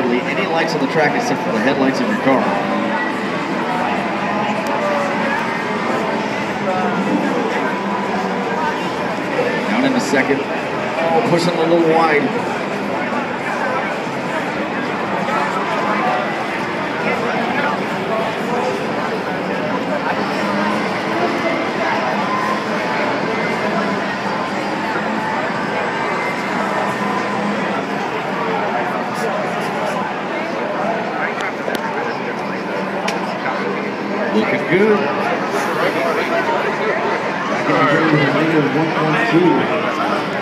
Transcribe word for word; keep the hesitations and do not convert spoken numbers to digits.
hardly any lights on the track except for the headlights of your car. Down in the second. Oh, pushing a little wide. Looking good. Back in the one point two.